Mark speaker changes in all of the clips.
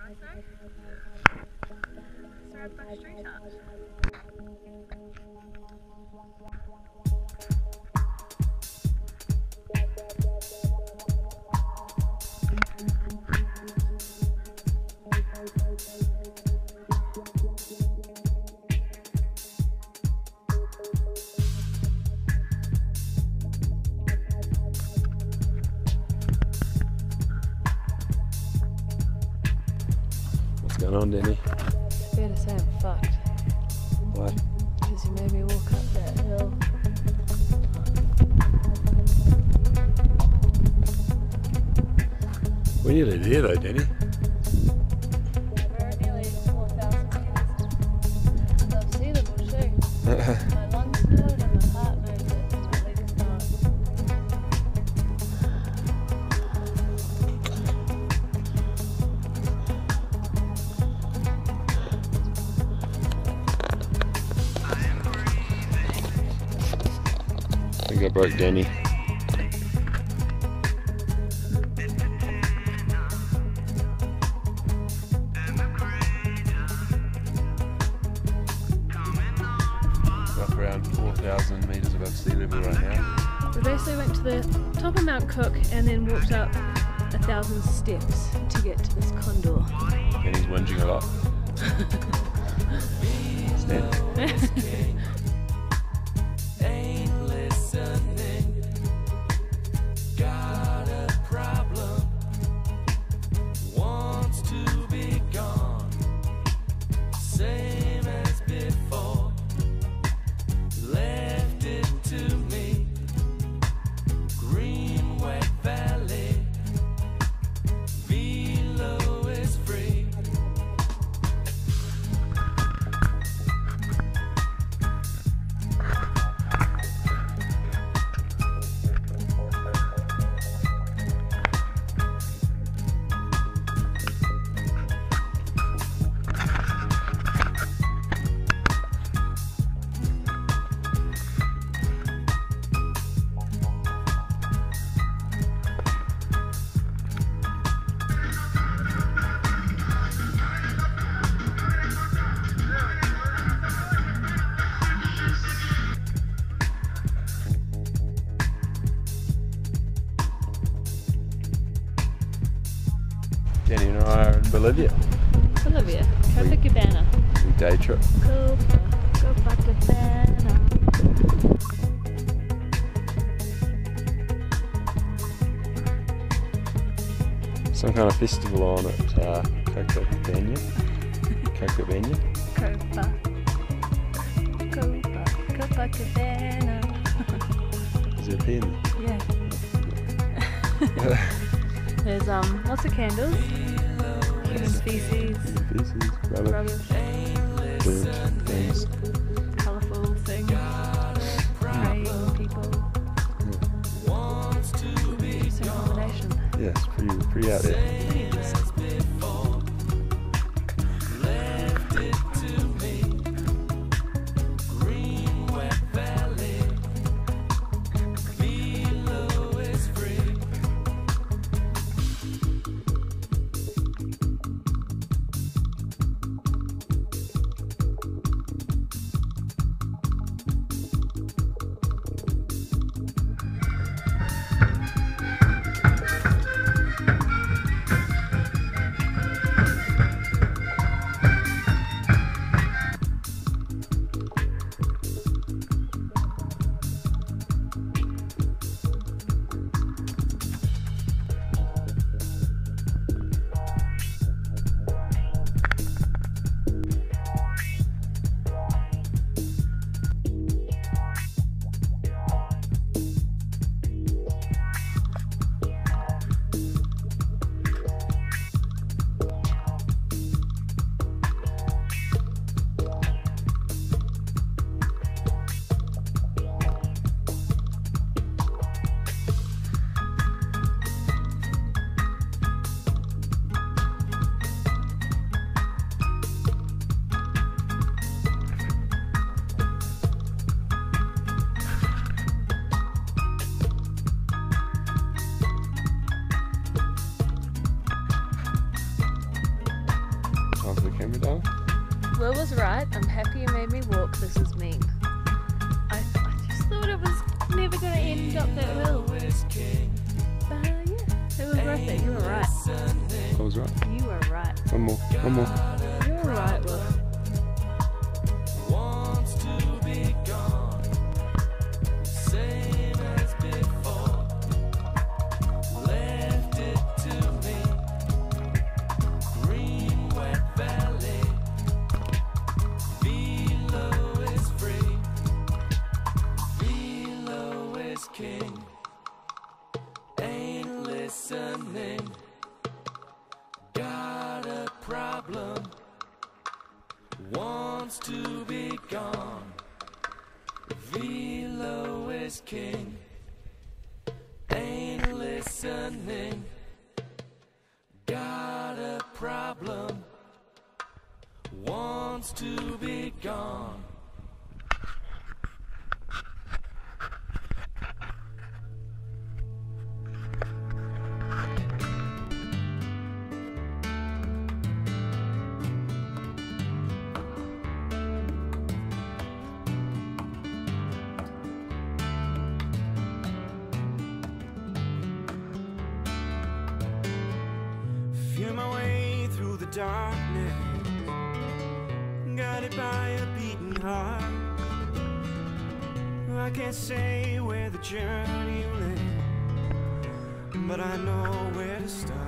Speaker 1: What's going on, Dani?
Speaker 2: It's fair to say I'm fucked.
Speaker 1: Why?
Speaker 2: Because you made me walk up that hill.
Speaker 1: We're nearly there though, Dani.
Speaker 2: We're nearly 4,000 metres above sea level too. My lungs know it and my heart knows it and my legs know it.
Speaker 1: I think I broke Dani. Up around 4,000 metres above sea level right now.
Speaker 2: We basically went to the top of Mount Cook and then walked up 1,000 steps to get to this condor.
Speaker 1: And he's whinging a lot. Stand. Dani and I are in Bolivia.
Speaker 2: Bolivia, Copacabana.
Speaker 1: We day trip.
Speaker 2: Copacabana.
Speaker 1: Some kind of festival on at Copacabana. Copacabana.
Speaker 2: Copacabana.
Speaker 1: Is there a P in there?
Speaker 2: Yeah. There's lots of candles, human feces, rubbish,
Speaker 1: burnt things.
Speaker 2: colourful things, praying people. Interesting combination.
Speaker 1: Yeah, it's pretty out there. Dani?
Speaker 2: Will was right. I'm happy you made me walk. This is mean. I just thought it was never going to end up that hill. But yeah, it was worth it. You were right.
Speaker 1: I was right.
Speaker 2: You were right.
Speaker 1: One more. One more.
Speaker 2: You were right, Will.
Speaker 3: Listening, got a problem, wants to be gone. Velo is king, ain't listening, got a problem, wants to be gone.
Speaker 4: Feel my way through the darkness, guided by a beating heart. I can't say where the journey will end, but I know where to start.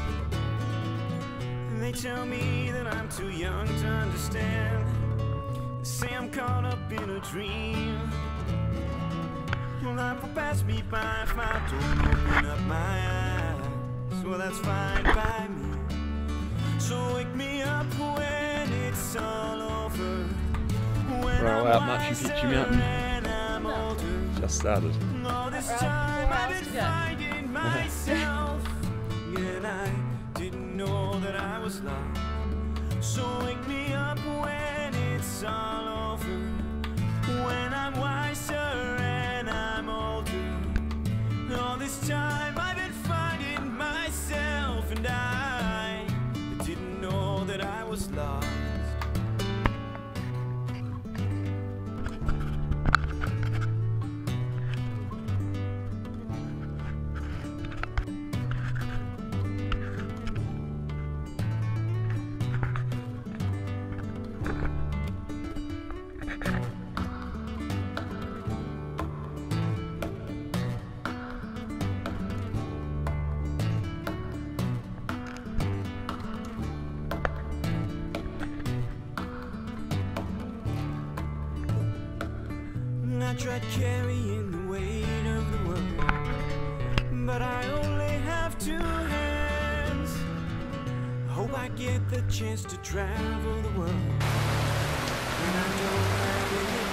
Speaker 4: They tell me that I'm too young to understand. They say I'm caught up in a dream. Well, life will pass me by if I don't open up my eyes. Well, that's fine by me. So wake me up when it's all over. When
Speaker 1: Well,
Speaker 4: I'm
Speaker 1: out Machu Picchu Mountain.
Speaker 4: and I'm older.
Speaker 1: Just started.
Speaker 4: All this
Speaker 2: Right,
Speaker 4: time
Speaker 2: 4
Speaker 4: I've
Speaker 2: miles
Speaker 4: been
Speaker 2: to go.
Speaker 4: finding myself, and I didn't know that I was lost. So wake me up when it's all over. When I'm wiser and I'm older. All this time I've been finding myself, and I didn't know that I was lost. I tried carrying the weight of the world, but I only have 2 hands. Hope I get the chance to travel the world, and I don't have any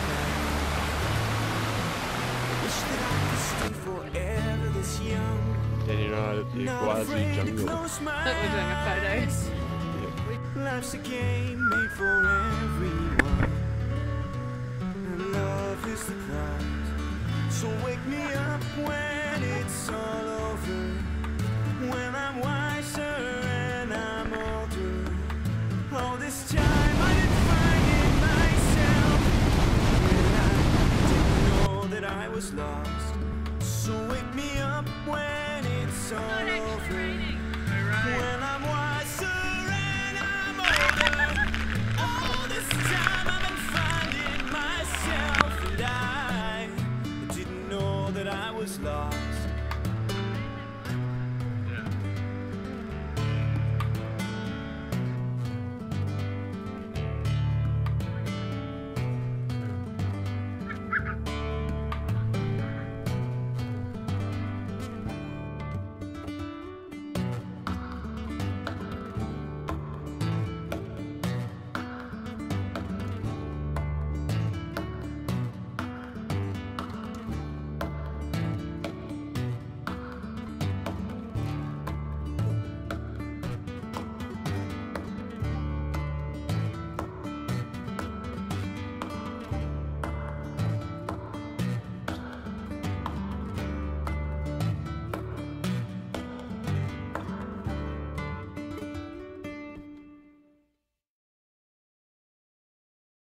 Speaker 4: plans. Wish that I could stay forever this young.
Speaker 1: Dani and I at the
Speaker 4: Not
Speaker 1: Gwazi
Speaker 4: afraid to
Speaker 1: jungle.
Speaker 4: close my
Speaker 2: Look, we're doing a photo.
Speaker 4: eyes. Life's a game made for everyone, and love is the prize. So wake me up when it's all over. When I'm wiser and I'm older. All this time I've been finding myself, and I didn't know that I was lost. So wake me up when it's all over. When I'm wiser and I'm older. All this time I've been finding myself, and I didn't know that I was lost.